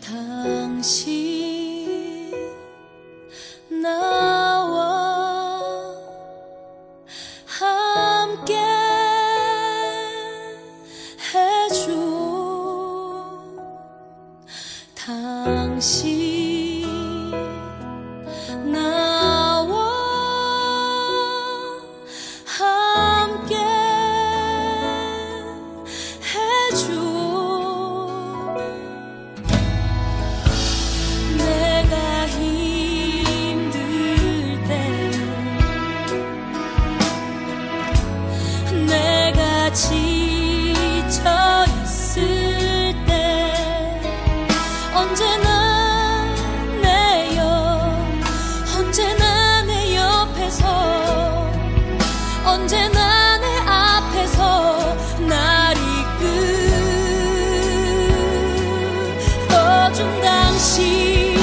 당신 나와 함께 해줘. 당신 나와 함께 해줘. 내가 힘들 때, 내가 지쳐 있을 때, 언제나 내 옆에서, 언제나 내 앞에서 날 이끌어준 당신,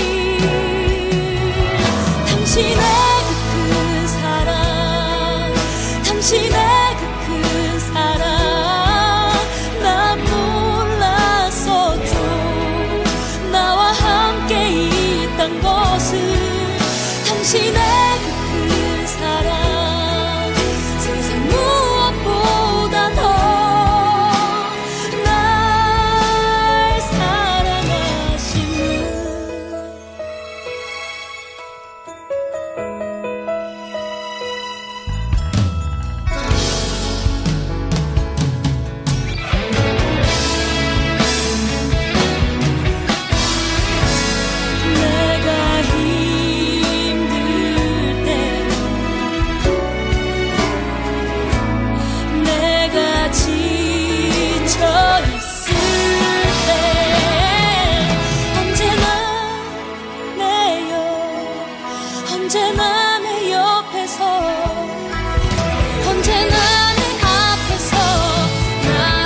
당신의 그 큰 사랑, 당신의 그 큰 사랑 난 몰랐었죠. 나와 함께 있단 것을. 당신의 그 큰 사랑 세상 무엇보다 더 날 사랑하시는. 내가 힘들 때, 내가 지쳐 있을 때, 언제나 내 옆에서, 언제나 내 앞에서 날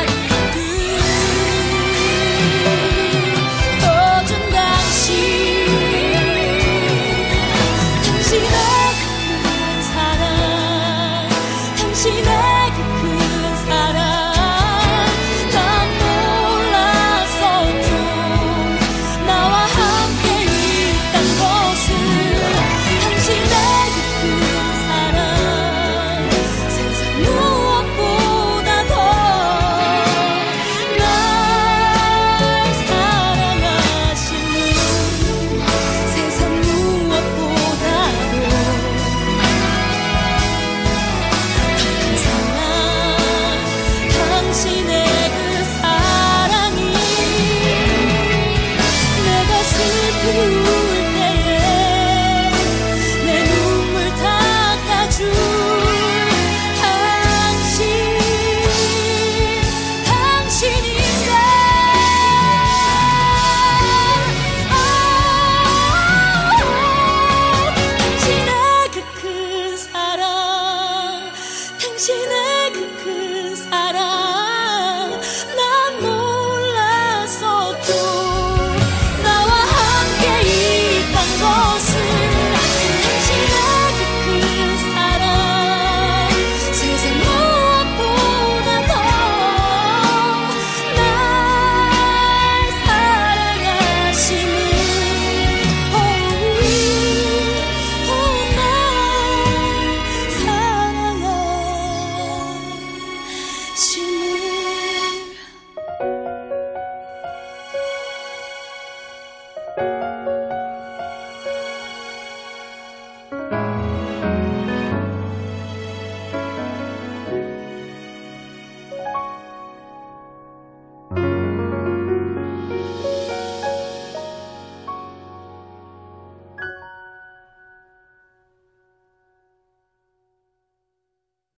이끌어준 당신, 당신의 그 큰 사랑, 당신의 그 큰 사랑 난 몰랐었죠. 나와 함께 있단 것을. 당신의 그 큰 사랑 세상 무엇보다 더 날 사랑하시는. 세상 무엇보다도 더 큰 사랑, 당신의 그 사랑이 내가 슬플 때에 내 눈물 닦아줄 당신인데. 당신의 그 큰 사랑, 당신의 그 큰 사랑 난 몰랐었죠. 나와 함께 있단 것을. 당신의 그 큰 사랑 세상 무엇보다 더 날 사랑하시는. 날 사랑하시는.